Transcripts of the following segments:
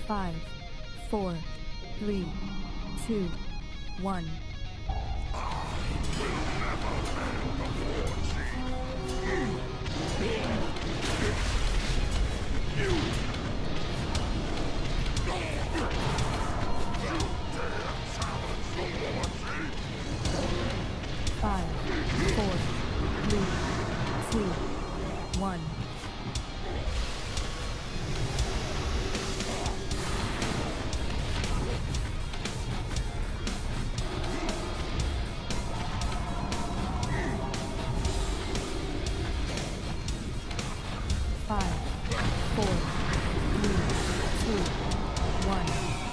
5, 4, 3, 2, 1. Five, four, three, two, one. Five, four, three, two, one.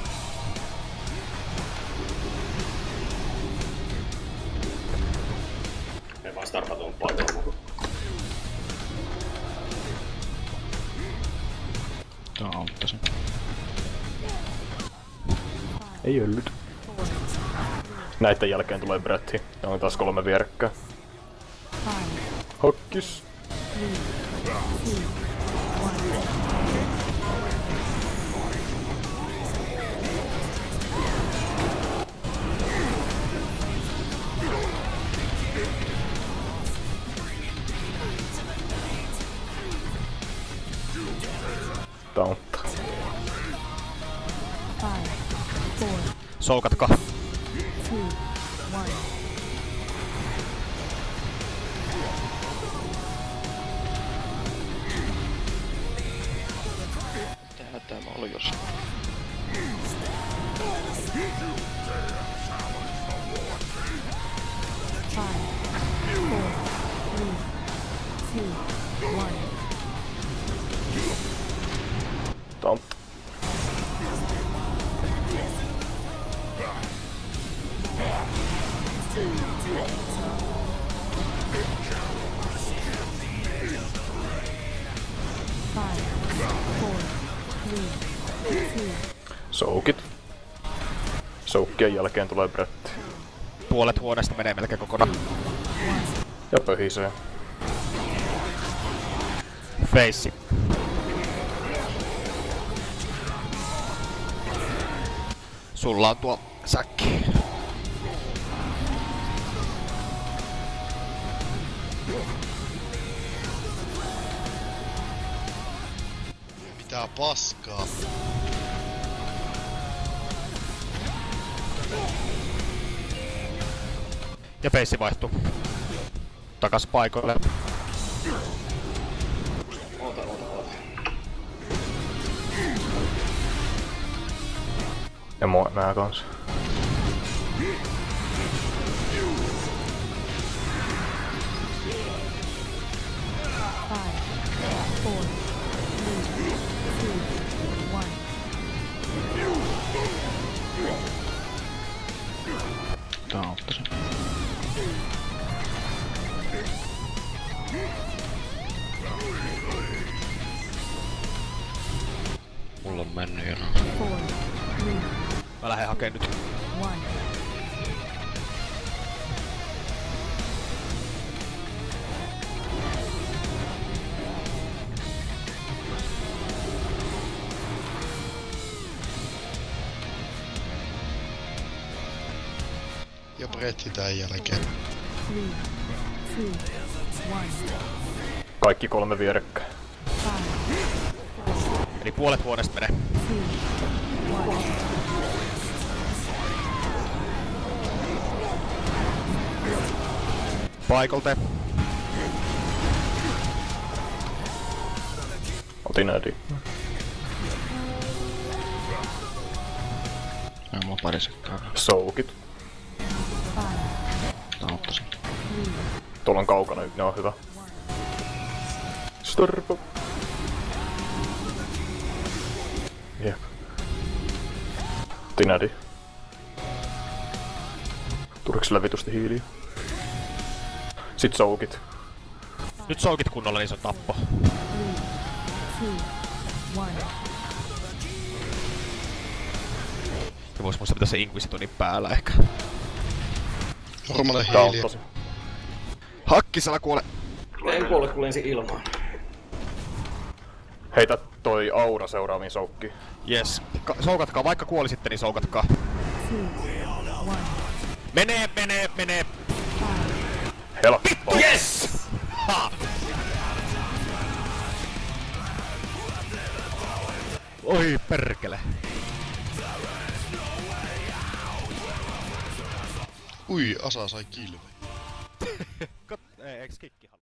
Ei vaan starta tuon paikalla mukaan. Tää auttaisi. Ei öllyt. Näitten jälkeen tulee Bretti. On taas 3 vierekkäin. Hokkis. 3, 2, 1. Tauntta. 5, 4, Soukatkaa. 2, 1. Täällä tää mä olin jossain. Five, four, three, two, one. Tauntta. Five, four, three, two. Soukit. Soukkien jälkeen tulee Bretti. Puolet huoneesta menee melkein kokonaan. Ja pöhisee. Feissi. Sulla on tuo säkki. Mitä paskaa? Ja feissi vaihtuu. Takas paikoille. Oota. Ja nää kans. Five, four, three, two, one. Tää auttaisi. Mulla on mennyt jo. 4, 3, Mä lähden hakeen nyt. 1. Ja Bretti tän jälkeen. 3, 2, 1. Kaikki 3 vierekkäin. 5, Eli puolet huoneesta menee. 2, 1. Paikolte. Otin ädi. Mulla on pari sekkaa. Soukit. 5, Tää auttaisi. 3, Tuolla on kaukana, ne on hyvä. Storpo. Jep. Otin ädi. Tuliko sillä vitusti hiiliä? Sit soukit. Nyt soukit kunnolla, niin se on tappo. 3, 2, 1. Ja vois musta pitää se Inquisitonin päällä ehkä. Normaali Tää on hiiliä. tosi. Hakkisala kuole. En kuole, kun lensin ilmaan. Heitä toi aura seuraaviin soukkiin. Jes. Soukatkaa, vaikka kuolisitte, niin soukatkaa. 2, 1. Menee! 5, Helppo. Yes! Ha! Oi perkele. Ui, Asa sai kilve. Eiks kikki?